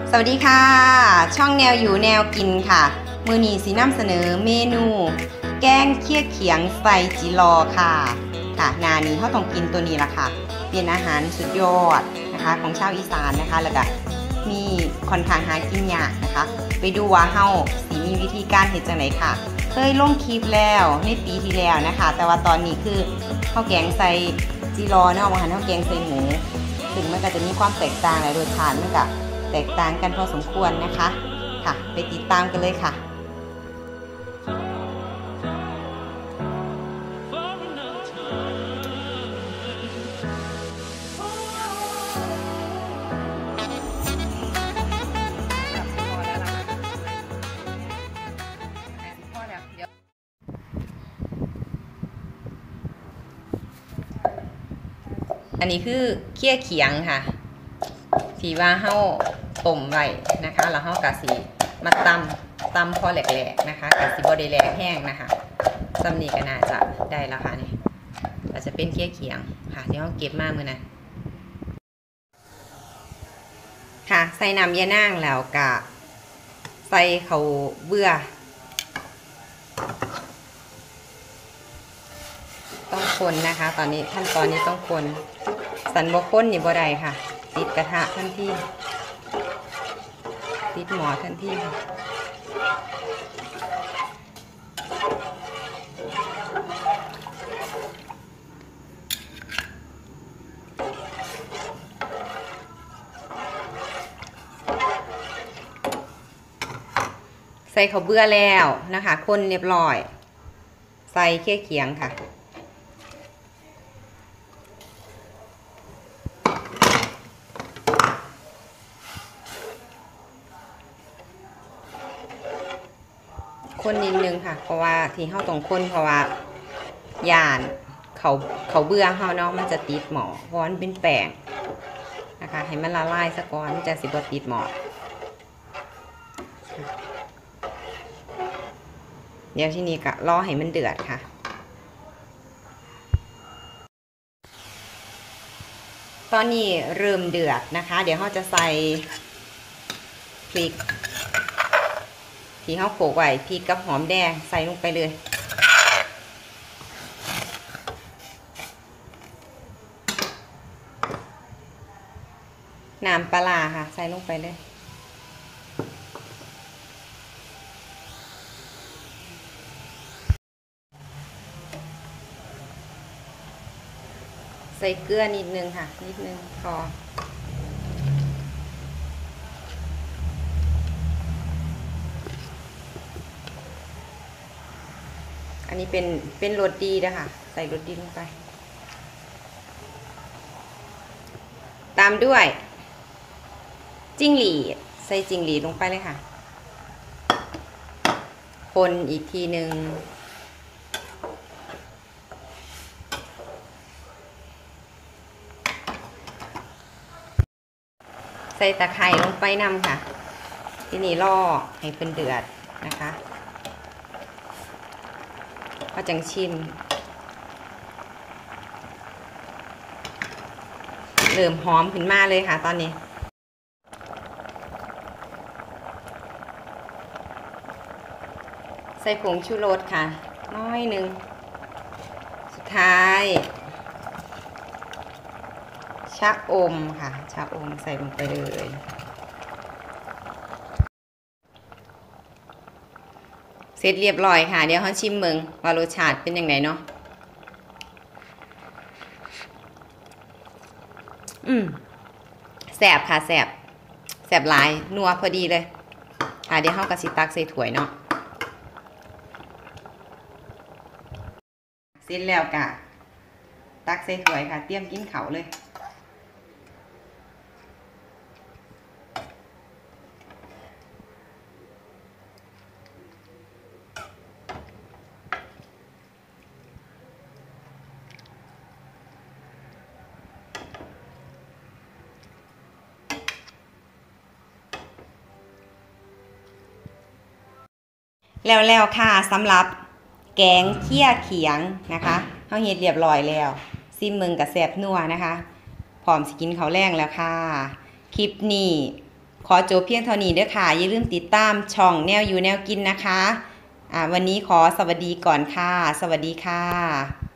สวัสดีค่ะช่องแนวอยู่แนวกินค่ะมื้อนี้สินำเสนอเมนูแกงเคี่ยเขียงใส่จิรอค่ะหน้านี้เขาต้องกินตัวนี้ละค่ะเป็นอาหารสุดยอดนะคะของชาวอีสานนะคะแล้วก็มีค่อนข้างหากินยากนะคะไปดูว่าเฮาสิมีวิธีการเฮ็ดจังไดค่ะเคยลงคลิปแล้วในปีที่แล้วนะคะแต่ว่าตอนนี้คือข้าวแกงใส่จิรอเนาะว่าหันข้าวแกงใส่หมูซึ่งมันก็จะมีความแตกต่างและรสชาติมันก็แตกต่างกันพอสมควรนะคะค่ะไปติดตามกันเลยค่ะอันนี้คือเคี่ยเขียงค่ะที่ว่าเฮาต้มไว้นะคะแล้วเฮากะสิมาตำพอแหลกๆนะคะกะสิบ่ได้แหลกแห้งนะคะสำนี้ก็น่าจะได้แล้วค่ะนี่ก็จะเป็นเคี่ยเขียงค่ะที่เฮาเก็บมามื้อนั้นค่ะใส่น้ำยะนางแล้วก็ใส่ข้าวเบื่อต้องคนนะคะตอนนี้ขั้นตอนนี้ต้องคนสันบ่คนนี่บ่ได้ค่ะติดกระทะทันทีติดหม้อทันทีค่ะใส่ข้าวเบื่อแล้วนะคะคนเรียบร้อยใส่เคี่ยเขียงค่ะคนนิดนึงค่ะเพราะว่าที่เฮาต้องคนเพราะว่าย่านเขาเบื่อเฮาเนาะมันจะติดหม้อเพราะมันเป็นแป้งนะคะให้มันละลายซะก่อนมันจะสิบ่ติดหม้อเดี๋ยวทีนี้ก็รอให้มันเดือดค่ะตอนนี้เริ่มเดือดนะคะเดี๋ยวเราจะใส่พริกที่เขาโขลกไว้พริกกับหอมแดงใส่ลงไปเลยน้ำปลาค่ะใส่ลงไปเลยใส่เกลือนิดนึงค่ะนิดนึงพออันนี้เป็นรสดีนะคะใส่รสดีลงไปตามด้วยจิ้งหรีดใส่จิ้งหรีดลงไปเลยค่ะคนอีกทีหนึ่งใส่ตะไคร้ลงไปนำค่ะทีนี้รอให้เพิ่นเดือดนะคะก็จังชิมเริ่มหอมขึ้นมาเลยค่ะตอนนี้ใส่ผงชูรสค่ะน้อยหนึ่งสุดท้ายชะอมค่ะชะอมใส่ลงไปเลยเสร็จเรียบร้อยค่ะเดี๋ยวเขาชิมมึงว่ารสชาติเป็นยังไงเนาะแสบค่ะแสบหลายนัวพอดีเลยค่ะเดี๋ยวเขากระสิตักใส่ถ้วยเนาะเสร็จแล้วกะตักใส่ถ้วยค่ะเตรียมกินเขาเลยแล้วค่ะสำหรับแกงเคี่ยเขียงนะคะเขาเฮ็ดเรียบร้อยแล้วซิมมึงกับแซ่บนัวนะคะพร้อมสิกินข้าวแรงแล้วค่ะคลิปนี้ขอจบเพียงเท่านี้เด้อค่ะอย่าลืมติดตามช่องแนวอยู่แนวกินนะคะวันนี้ขอสวัสดีก่อนค่ะสวัสดีค่ะ